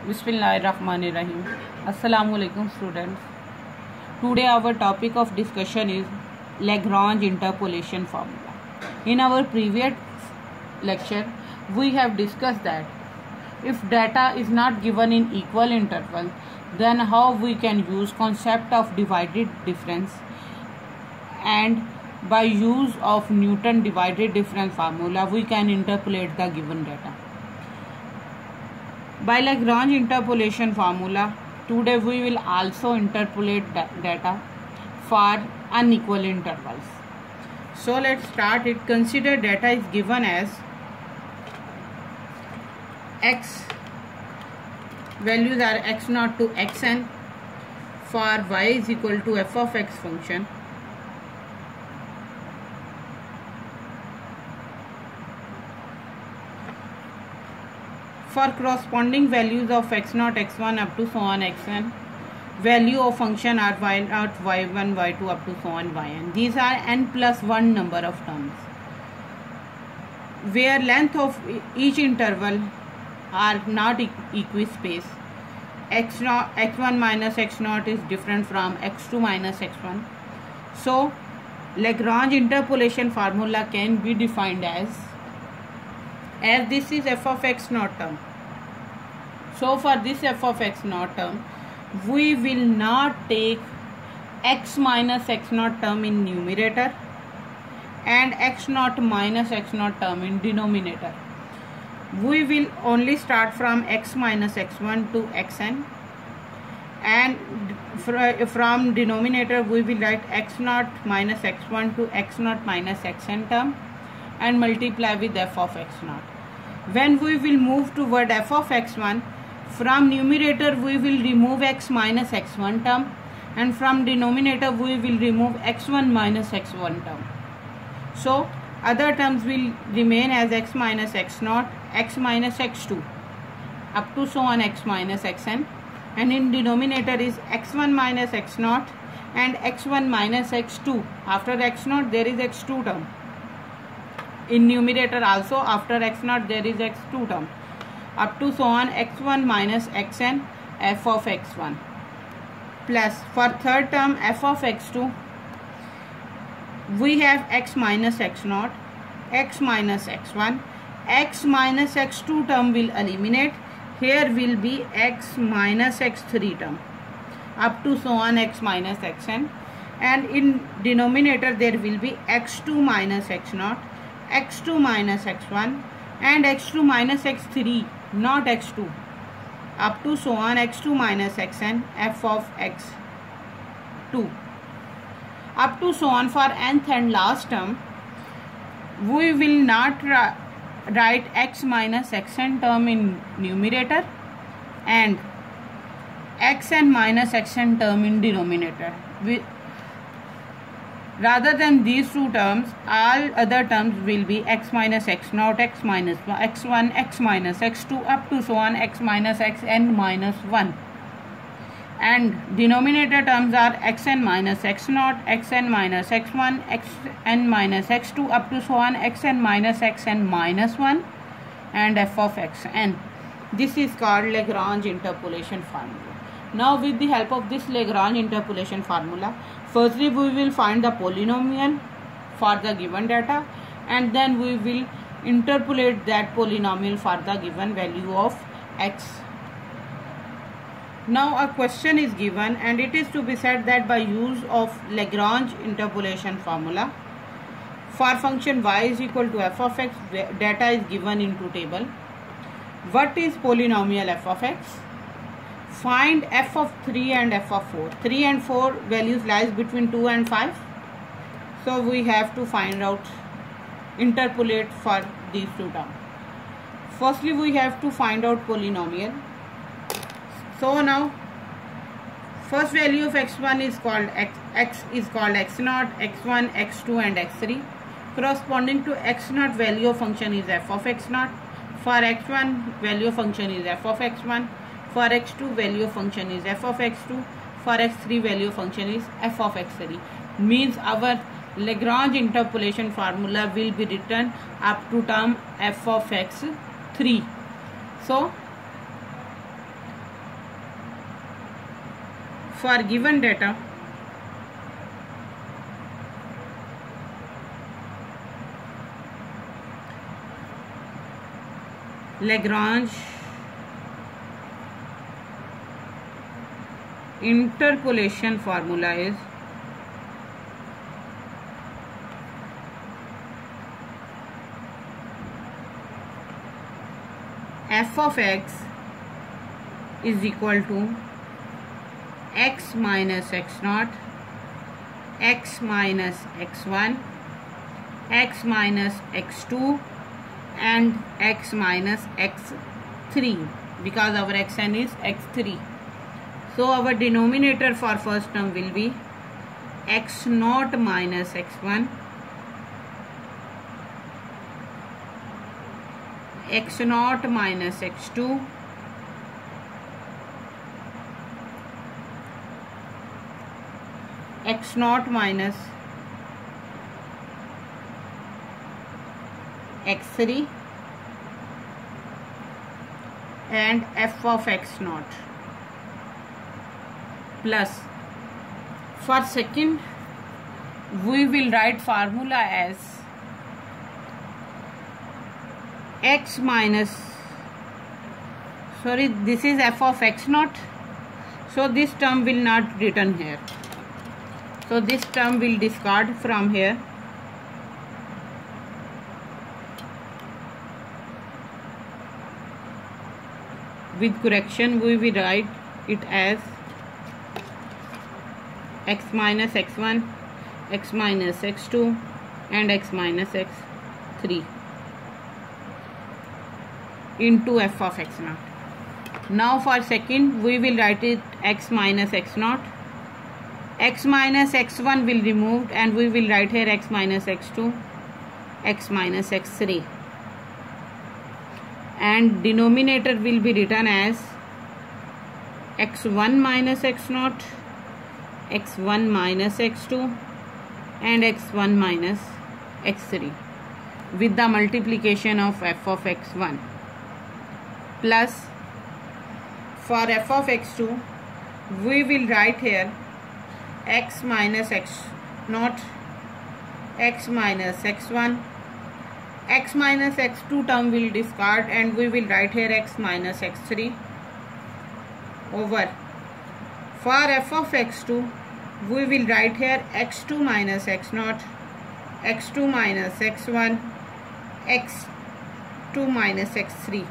Bismillahirrahmanirrahim. Assalamualaikum students. Today our topic of discussion is Lagrange interpolation formula. In our previous lecture, we have discussed that if data is not given in equal interval, then how we can use concept of divided difference, and by use of Newton divided difference formula we can interpolate the given data. By Lagrange interpolation formula, today we will also interpolate data for unequal intervals. So let's start it. Consider data is given as x, values are x0 to xn for y is equal to f of x function. For corresponding values of x0, x1 up to so on xn, value of function are y0, y1, y2 up to so on yn. These are n plus 1 number of terms, where length of each interval are not equispaced. x1 minus x0 is different from x2 minus x1. So Lagrange interpolation formula can be defined as this is f of x0 term. So for this f of x0 term, we will not take x minus x0 term in numerator and x0 minus x0 term in denominator. We will only start from x minus x1 to xn, and from denominator we will write x0 minus x1 to x0 minus xn term and multiply with f of x0. When we will move toward f of x1, from numerator we will remove x minus x1 term, and from denominator we will remove x1 minus x1 term. So other terms will remain as x minus x0, x minus x2 up to so on x minus xn, and in denominator is x1 minus x0 and x1 minus x2. After x0 there is x2 term. In numerator also after x0 there is x2 term up to so on x1 minus xn f of x1, plus for third term f of x2 we have x minus x0, x minus x1, x minus x2 term will eliminate. Here will be x minus x3 term up to so on x minus xn, and in denominator there will be x2 minus x0, x2 minus x1 and x2 minus x3, not x2, up to so on x2 minus xn f of x2 up to so on. For nth and last term we will not write x minus xn term in numerator and xn minus xn term in denominator. Rather than these two terms, all other terms will be x minus x0, x minus x1, x minus x2 up to so on x minus xn minus 1. And denominator terms are xn minus x0, xn minus x1, xn minus x2 up to so on xn minus xn minus 1 and f of xn. This is called Lagrange interpolation formula. Now with the help of this Lagrange interpolation formula, firstly we will find the polynomial for the given data, and then we will interpolate that polynomial for the given value of x. Now a question is given, and it is to be said that by use of Lagrange interpolation formula for function y is equal to f of x, data is given into table. What is polynomial f of x? Find f of 3 and f of 4. 3 and 4 values lies between 2 and 5. So we have to find out, interpolate for these two terms. Firstly we have to find out polynomial. So now first value of x1 is called x is called x0, x1, x2 and x3. Corresponding to x0 value of function is f of x0. For x1 value of function is f of x1. For x2 value of function is f of x2. For x3 value of function is f of x3. Means our Lagrange interpolation formula will be written up to term f of x3. So for given data, Lagrange interpolation formula is f of x is equal to x minus x naught, x minus x1, x minus x2 and x minus x3, because our xn is x3. So our denominator for first term will be x naught minus x1, x naught minus x2, x naught minus x3 and f of x naught, plus for second we will write formula as x minus, sorry, this is f of x naught, so this term will not written here, so this term will discard from here. With correction we will write it as x minus x1, x minus x2 and x minus x3 into f of x naught. Now for second we will write it x minus x naught, x minus x1 will remove and we will write here x minus x2, x minus x3, and denominator will be written as x1 minus x naught, x1 minus x2 and x1 minus x3 with the multiplication of f of x1, plus for f of x2 we will write here x minus x naught, x minus x1, x minus x2 term will discard and we will write here x minus x3 over. For f of x2 we will write here x2 minus x naught, x2 minus x1, x2 minus x3,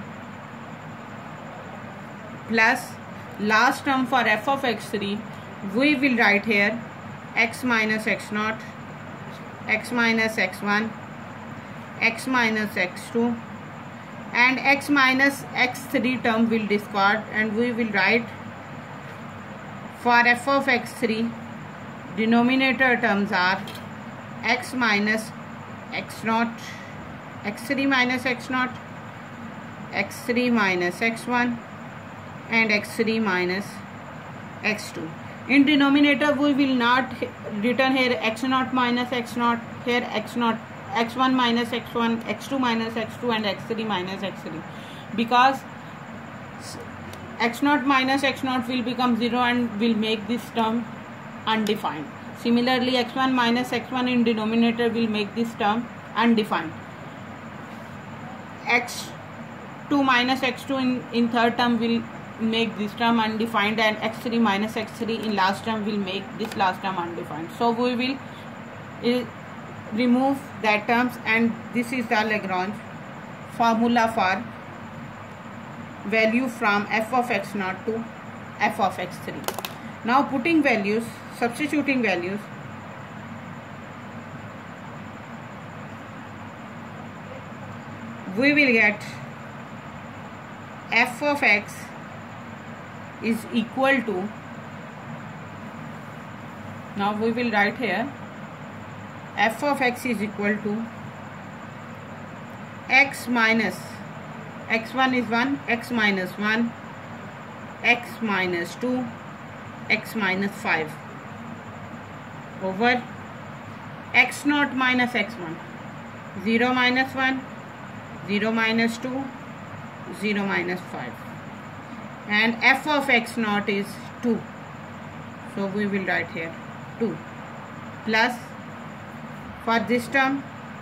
plus last term for f of x3 we will write here x minus x naught, x minus x1, x minus x2 and x minus x3 term will discard and we will write for f of x3 denominator terms are x minus x naught, x3 minus x naught, x3 minus x1 and x3 minus x2. In denominator we will not written here x naught minus x naught, here x naught, x1 minus x1, x2 minus x2 and x3 minus x3, because x naught minus x naught will become 0 and will make this term undefined. Similarly x1 minus x1 in denominator will make this term undefined. x2 minus x2 in third term will make this term undefined and x3 minus x3 in last term will make this last term undefined. So we will remove that terms and this is the Lagrange formula for value from f of x naught to f of x3. Now putting values, substituting values, we will get f of x is equal to, now we will write here f of x is equal to x minus x1 is 1, x minus 1, x minus 2, x minus 5 over x naught minus x1, 0 minus 1, 0 minus 2, 0 minus 5, and f of x naught is 2. so we will write here 2 plus, for this term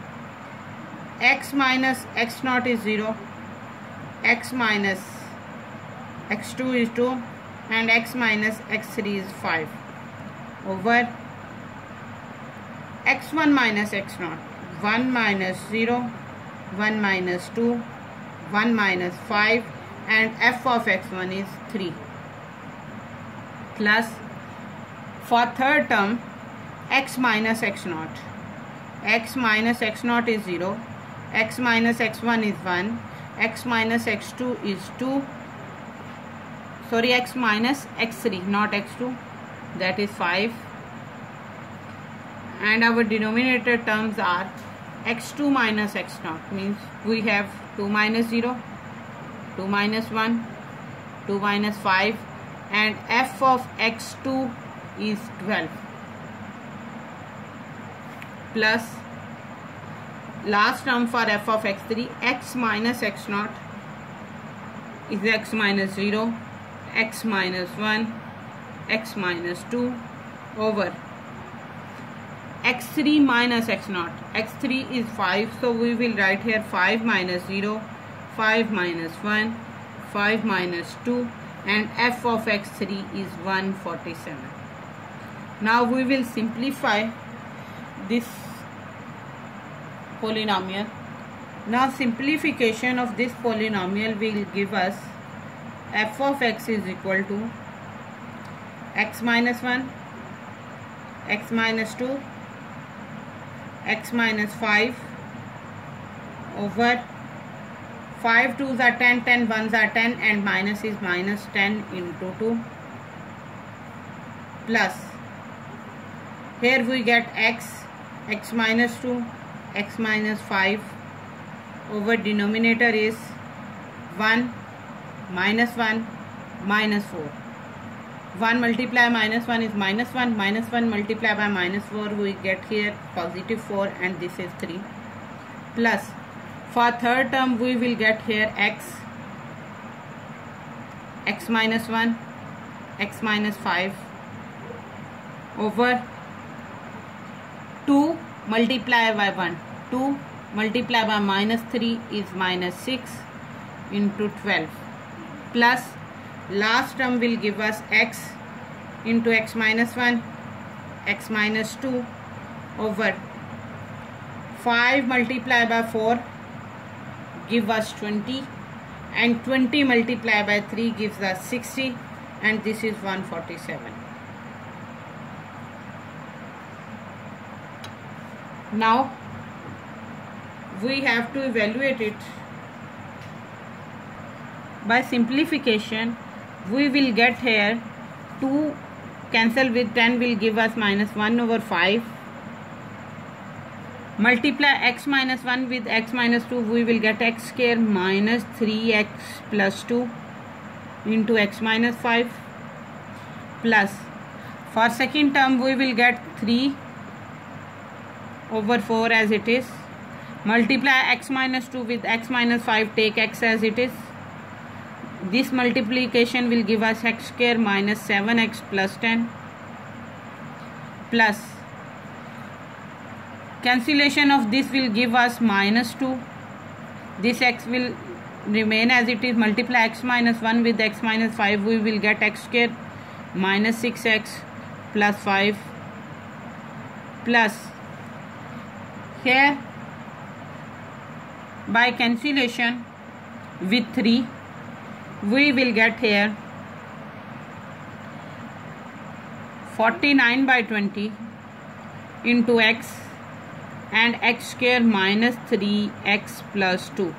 x minus x naught is 0, x minus x2 is 2, and x minus x3 is 5 over x1 minus x naught, 1 minus 0, 1 minus 2, 1 minus 5, and f of x1 is 3, plus, for third term x minus x naught, x minus x naught is 0, x minus x1 is 1, x minus x2 is 2, sorry, x minus x3, not x2, that is 5, and our denominator terms are x2 minus x naught, means we have 2 minus 0, 2 minus 1, 2 minus 5, and f of x2 is 12, plus last term for f of x3, x minus x naught is x minus 0, x minus 1, x minus 2 over x3 minus x naught, x3 is 5, so we will write here 5 minus 0, 5 minus 1, 5 minus 2, and f of x3 is 147. Now we will simplify this polynomial. Now simplification of this polynomial will give us f of x is equal to x minus 1, x minus 2, x minus 5 over 5 2s are 10, 10 1s are 10, and minus is minus 10 into 2, plus here we get x, x minus 2, x minus 5 over denominator is 1, minus 1, minus 4. 1 multiply minus 1 is minus 1, minus 1 multiply by minus 4, we get here positive 4, and this is 3, plus for third term we will get here x, x minus 1, x minus 5 over 2 multiply by 1, 2 multiply by minus 3 is minus 6 into 12, plus last term will give us x into x minus 1, x minus 2 over 5 multiply by 4 give us 20, and 20 multiply by 3 gives us 60, and this is 147. Now we have to evaluate it. By simplification we will get here 2 cancel with 10 will give us minus 1 over 5. Multiply x minus 1 with x minus 2, we will get x square minus 3x plus 2 into x minus 5, plus for second term we will get 3 over 4 as it is. Multiply x minus 2 with x minus 5, take x as it is. This multiplication will give us x square minus 7x plus 10, plus cancellation of this will give us minus 2. This x will remain as it is. Multiply x minus 1 with x minus 5, we will get x square minus 6x plus 5, plus here by cancellation with 3 we will get here 49 by 20 into x and x square minus 3x plus 2.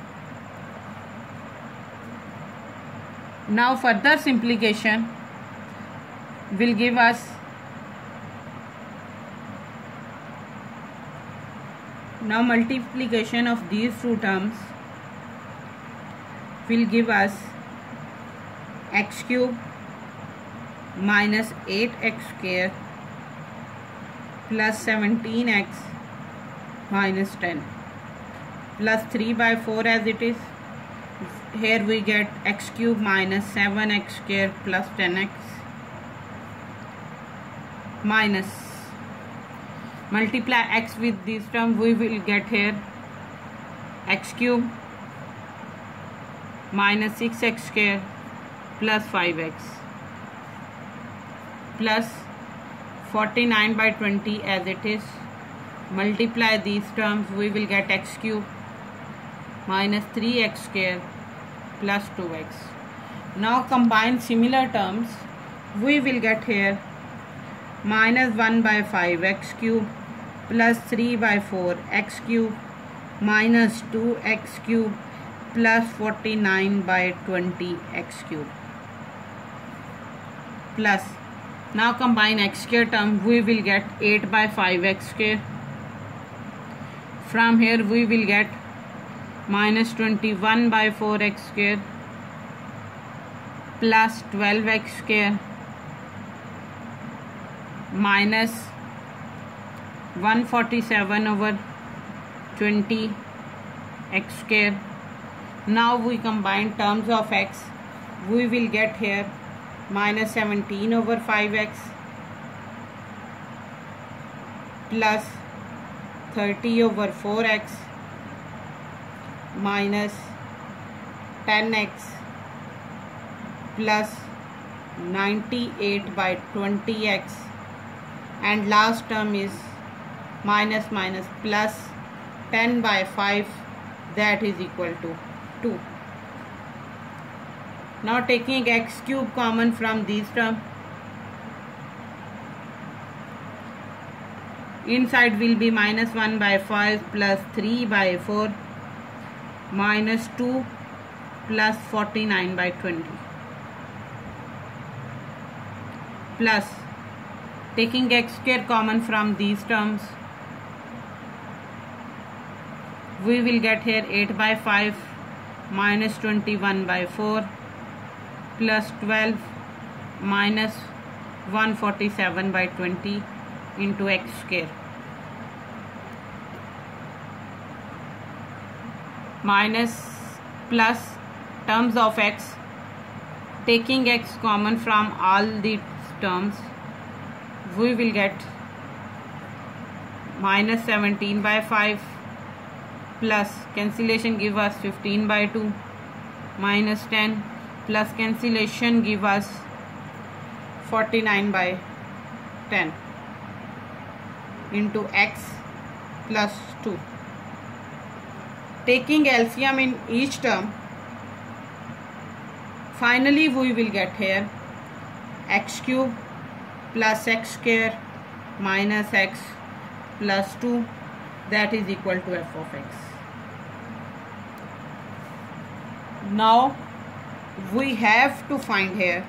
Now further simplification will give us multiplication of these two terms will give us x cube minus 8x square plus 17x minus 10 plus 3 by 4 as it is. Here we get x cube minus 7x square plus 10x minus, multiply x with this term, we will get here x cube minus 6x square plus 5x plus 49 by 20 as it is. Multiply these terms, we will get x cube minus 3x square plus 2x. Now combine similar terms, we will get here minus 1 by 5x cube plus 3 by 4 x cube minus 2x cube plus 49 by 20 x cube plus, now combine x square term, we will get 8 by 5x square. From here we will get minus 21 by 4x square plus 12x square minus 147 over 20 x square. Now we combine terms of x, we will get here minus 17 over 5x plus 30 over 4x minus 10x plus 98 by 20x, and last term is minus minus plus 10 by 5, that is equal to 2. Now taking x cube common from these terms, inside will be minus 1 by 5 plus 3 by 4 minus 2 plus 49 by 20 plus, taking x square common from these terms, we will get here 8 by 5 minus 21 by 4 plus 12 minus 147 by 20 into x square minus plus terms of x, taking x common from all the terms, we will get minus 17 by 5 plus cancellation give us 15 by 2 minus 10 plus cancellation give us 49 by 10 into x plus 2. Taking LCM in each term, finally we will get here x cube plus x square minus x plus 2, that is equal to f of x. Now we have to find here,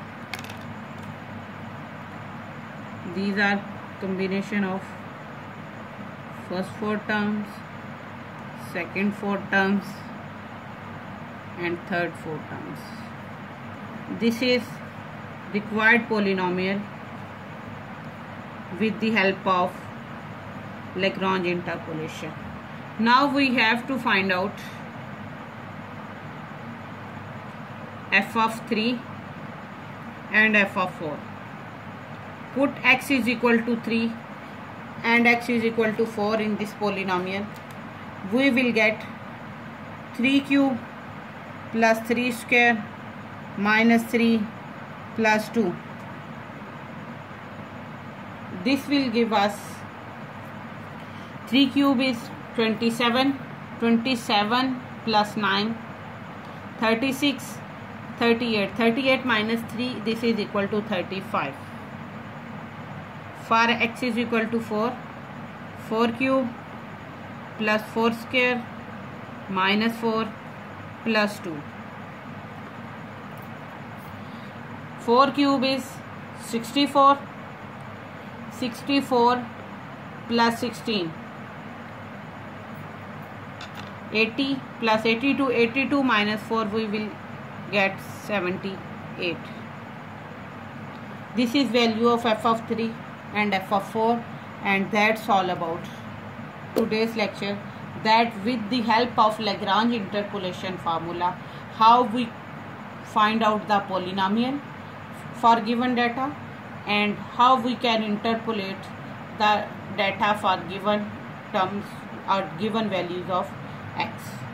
these are combination of first 4 terms, second 4 terms and third 4 terms. This is required polynomial with the help of Lagrange interpolation. Now we have to find out f of 3 and f of 4. Put x is equal to 3 and x is equal to 4 in this polynomial. We will get 3 cube plus 3 square minus 3 plus 2. This will give us 3 cube is 27, 27 plus 9, 36, 38, 38 minus 3, this is equal to 35. For x is equal to 4, 4 cube plus 4 square minus 4 plus 2. 4 cube is 64, 64 plus 16, 80 plus 82, 82 minus 4 we will get 78. This is value of f of 3 and f of 4, and that's all about today's lecture, that with the help of Lagrange interpolation formula, how we find out the polynomial for given data and how we can interpolate the data for given terms or given values of x.